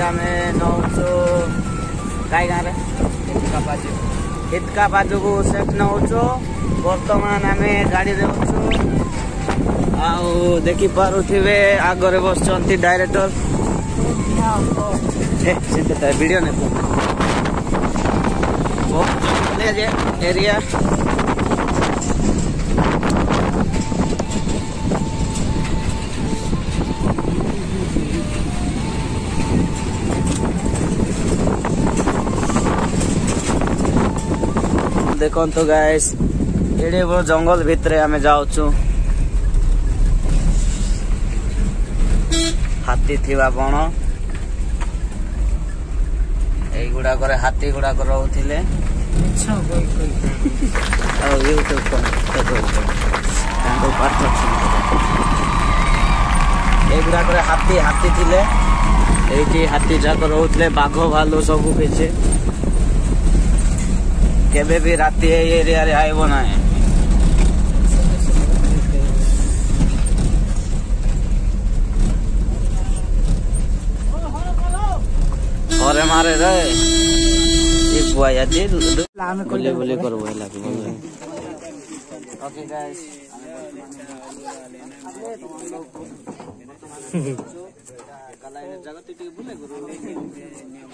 आम नौ कई गाँव हितका बाजू को सेट नौ बर्तमान आम गाड़ी देखी पारे आगे बस डायरेक्टर वीडियो ने एरिया देखो तो गाइस एडे बड़ जंगल भितर आमे जाउछु हाथी थिबा बण एई गुडा करे हाथी गुडा कर रहउथिले अच्छा कोई आ ये तो तांको पाठ एई गुडा करे हाथी हाथी थिले एठी हाथी जाक रहउथिले बाघ भालू सब किछि केबे भी राती एरिया रे आइबो ना घरे मारे रे ये बुआ यादी बोले बोले करबो हैला ओके गाइस कलाई जगह टिके बोले गुरु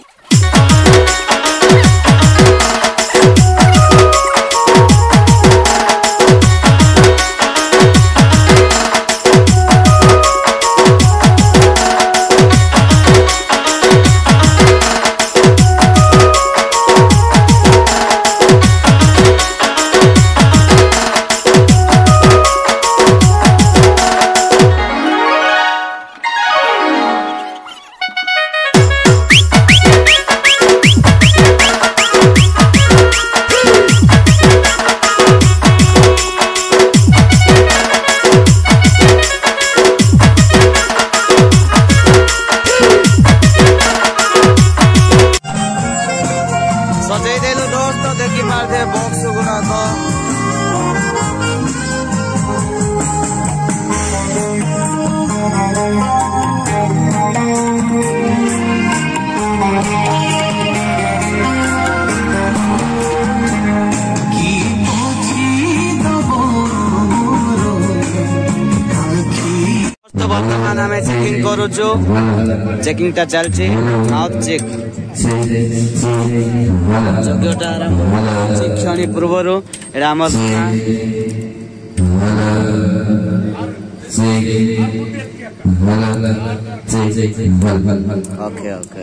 बर्तमान आम चेकिंग करुचु चेकिंग टा चलछि माउथ चेक जगटा आरंभ क्षण पूर्वर एटा हमर ओके ओके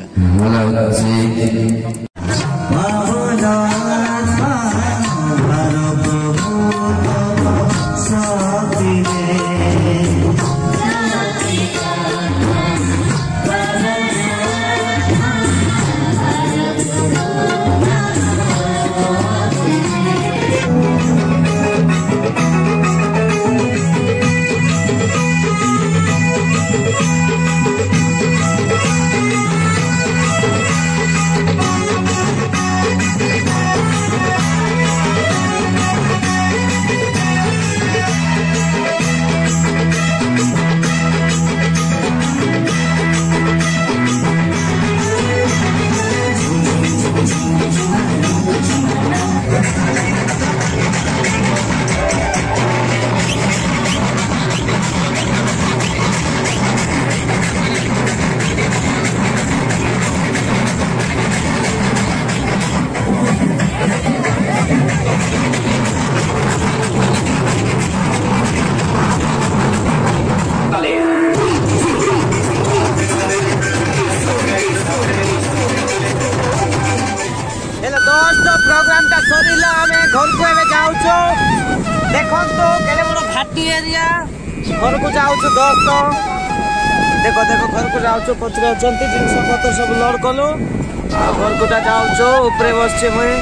प्रोग्राम टा सरीला आमे घर को एबे जाउछो देखन तो केले बड़ घाटी एरिया घर को जाउछो दोस्त देखो देखो घर को जाउछो पत्र अछंती जिंस पत्र सब लोड कलो आ घर को जाउछो ऊपर बसछे मई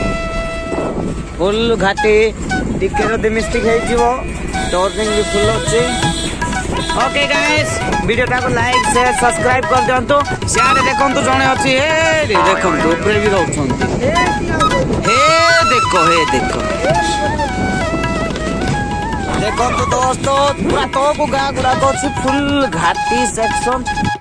फुल घाटी टिकेरो दे मिस्टेक हे जीवो टर्निंग भी फुल अछि ओके गाइस वीडियो टा को लाइक शेयर सब्सक्राइब कर दियंतो सियारे देखन तो जणे अछि ए देखन तो ऊपर भी रहउछंती देखो देखो तो दोस्तों पूरा तो गाँ गुड़ा फुल घाटी सेक्शन।